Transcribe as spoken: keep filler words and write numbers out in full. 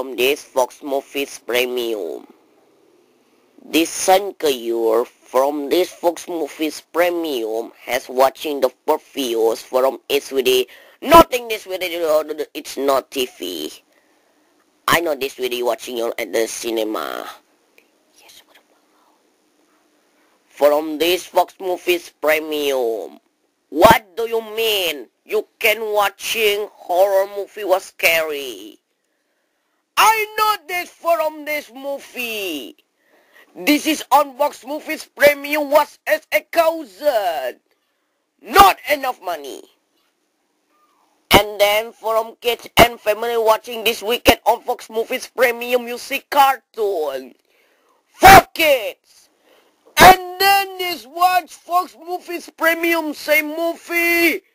from this Fox Movies Premium. This Sankayur from this Fox Movies Premium has watching the first videos from its video. Nothing this video, it's not T V. I know this video watching you at the cinema. From this Fox Movies Premium. What do you mean? You can watching horror movie was scary. I know this from this movie. This is on Fox Movies Premium was as a thousand. Not enough money. And then from kids and family watching this weekend on Fox Movies Premium music cartoon. For kids. And then this watch Fox Movies Premium same movie.